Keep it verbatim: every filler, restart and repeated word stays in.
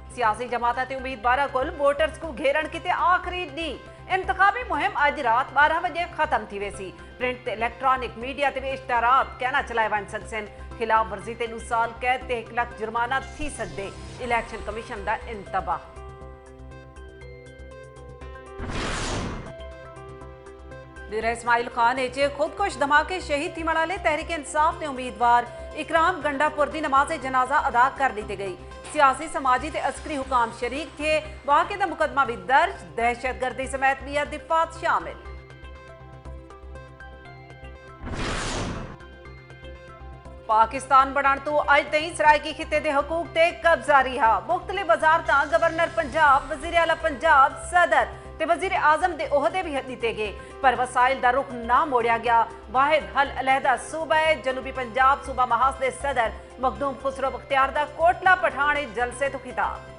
सियासी जमात ते उम्मीदवार कुल वोटर्स को घेरण किते आखिरी डी इंतखाबी मुहिम अज रात बारह बजे खत्म थी वेसी। प्रिंट ते इलेक्ट्रॉनिक मीडिया ते भी इश्तारात कहना चलाए वन सकसन। खिलाफ वर्जी ते नौ साल कैद ते एक लाख जुर्माना थी सकदे। इलेक्शन कमीशन दा इंतबाह। इस्माइल खान च खुदकुश धमाके शहीद थी मड़ाले तहरीक इंसाफ ने उम्मीदवार इकराम गंडापुर दी नमाज जनाजा अदा कर दी गई। सियासी समाजी ते अस्करी हुकाम शरीक थे। वाक़े दा मुकदमा भी दर्ज। दहशतगर्दी समेत भी दिफात शामिल। पाकिस्तान बढ़ण तो अज तई सरायकी खिते दे हकूक ते कब्जा रिहा। मुख्तलिफ वजारतां गवर्नर पंजाब, वजीर आला पंजाब, सदर ते वजीर आजम दे ओहदे भी दिते गए, पर वसाइल दा रुख ना मोड़िया गया। वाहिद हल अलहदा सूबा है जनूबी पंजाब। सूबा महाज दे सदर मखदूम खुसरो बख्तियार दा कोटला पठान जलसे तो खिताब।